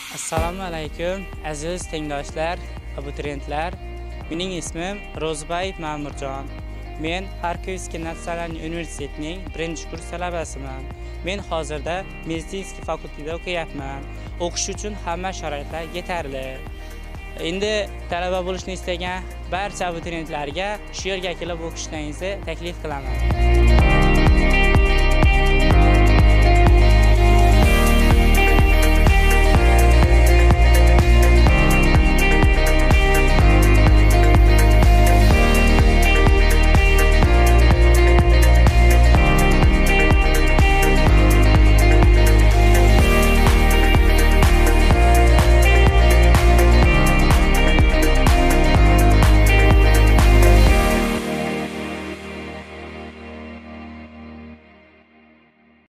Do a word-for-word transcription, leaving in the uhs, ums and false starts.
Assalomu alaykum, aziz tengdoshlar, abituriyentlar. Mening ismim Ro'zbayev Ma'murjon. Men Xarkovskiy nasional universitetining birinchi kurs talabasiman. Men hozirda meditsinskiy fakultetida o'qiyapman. O'qish uchun hamma sharoitlar yetarli. Endi talaba bo'lishni istagan barcha abituriyentlarga shu yerga kelib o'qishlaringizni taklif qilaman.